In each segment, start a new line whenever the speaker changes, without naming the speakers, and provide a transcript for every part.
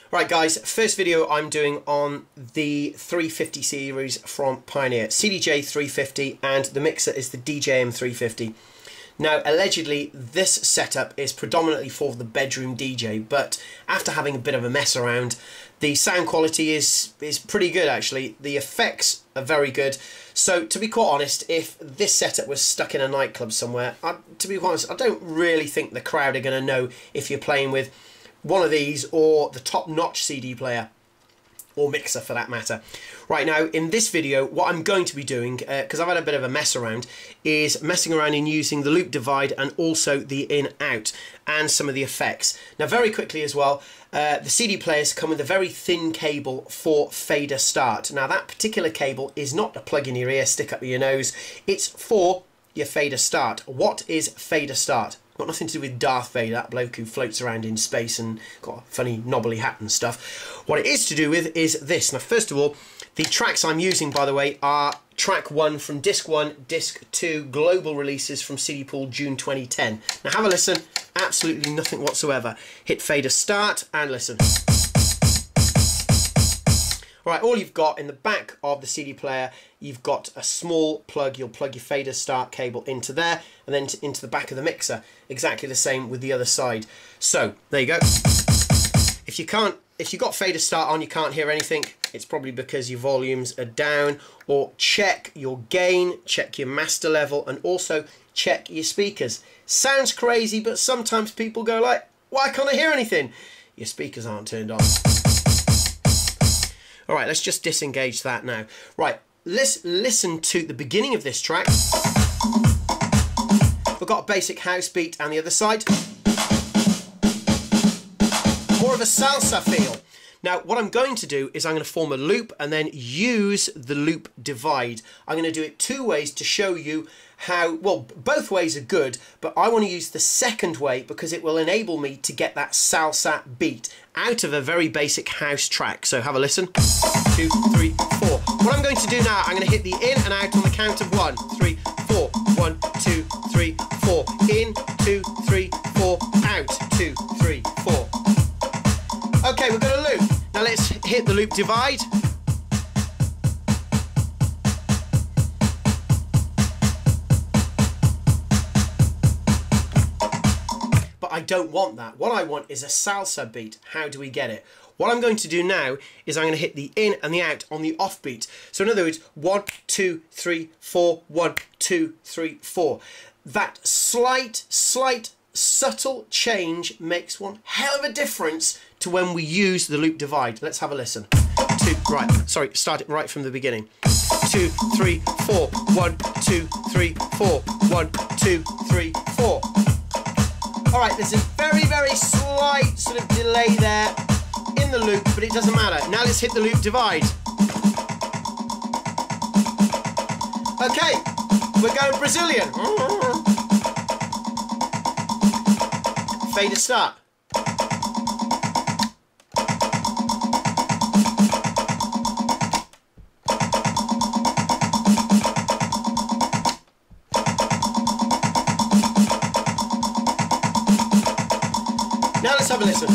Right guys, first video I'm doing on the 350 series from Pioneer, CDJ 350, and the mixer is the DJM 350. Now allegedly this setup is predominantly for the bedroom DJ, but after having a bit of a mess around, the sound quality is pretty good actually. The effects are very good. So to be quite honest, if this setup was stuck in a nightclub somewhere, to be honest, I don't really think the crowd are going to know if you're playing with one of these or the top-notch CD player or mixer for that matter. Right, now in this video what I'm going to be doing, because I've had a bit of a mess around, is messing around in using the loop divide and also the in-out and some of the effects. Now very quickly as well, the CD players come with a very thin cable for fader start. Now that particular cable is not to plug in your ear, stick up your nose, it's for your fader start. What is fader start? Got nothing to do with Darth Vader, that bloke who floats around in space and got a funny knobbly hat and stuff. What it is to do with is this. Now first of all, the tracks I'm using, by the way, are track 1 from disc 1, disc 2 global releases from cdpool June 2010. Now have a listen, absolutely nothing whatsoever. Hit fader start and listen. Alright, all you've got in the back of the CD player, you've got a small plug. You'll plug your fader start cable into there and then into the back of the mixer. Exactly the same with the other side. So there you go. If you've got fader start on, you can't hear anything, it's probably because your volumes are down. Or check your gain, check your master level, and also check your speakers. Sounds crazy, but sometimes people go like, why can't I hear anything? Your speakers aren't turned on. Alright, let's just disengage that now. Right, let's listen to the beginning of this track. We've got a basic house beat and the other side. More of a salsa feel. Now, what I'm going to do is I'm going to form a loop and then use the loop divide. I'm going to do it 2 ways to show you how, well, both ways are good, but I want to use the second way because it will enable me to get that salsa beat out of a very basic house track. So have a listen. 2, 3, 4. What I'm going to do now, I'm going to hit the in and out on the count of 1, 3, 4. 1, 2, 3, 4. In, 2, 3, 4. Out, 2, 3, 4. Okay, we've got a loop. Now let's hit the loop divide. But I don't want that. What I want is a salsa beat. How do we get it? What I'm going to do now is I'm going to hit the in and the out on the off beat. So in other words, 1, 2, 3, 4, 1, 2, 3, 4. That slight, subtle change makes one hell of a difference to when we use the loop divide. Let's have a listen. Start it right from the beginning. 2, 3, 4. 1, 2, 3, 4. 1, 2, 3, 4. Alright, there's a very, very slight sort of delay there in the loop, but it doesn't matter. Now let's hit the loop divide. Okay, we're going Brazilian. Fader start. Now let's have a listen.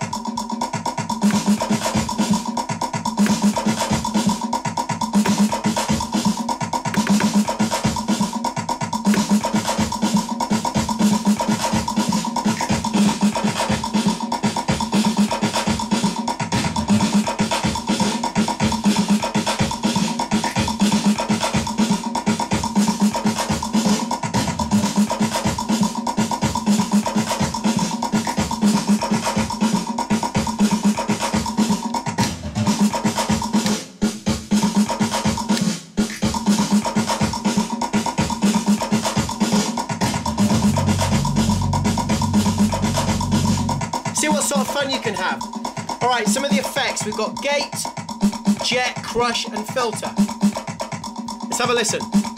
See what sort of fun you can have. Alright, some of the effects. We've got gate, jet, crush and filter. Let's have a listen.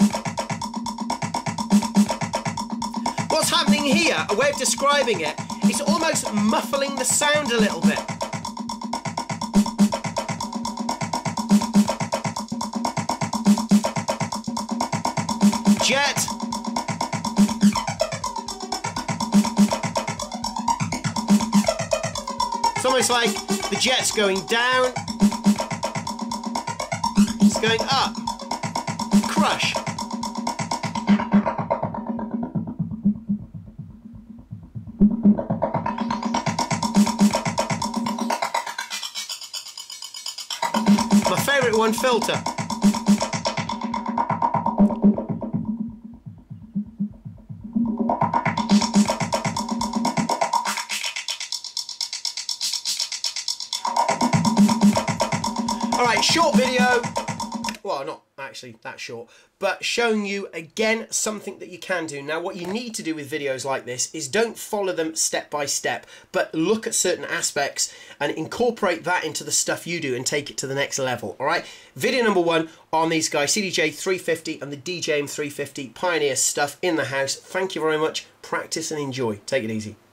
What's happening here, a way of describing it, it's almost muffling the sound a little bit. Jet. It's almost like The jet's going down. It's going up. Crush. My favourite one, filter. Alright, short video. Well, not actually that short, but showing you again something that you can do. Now, what you need to do with videos like this is don't follow them step by step, but look at certain aspects and incorporate that into the stuff you do and take it to the next level. All right, video number 1 on these guys, CDJ 350 and the DJM 350 Pioneer stuff in the house. Thank you very much. Practice and enjoy. Take it easy.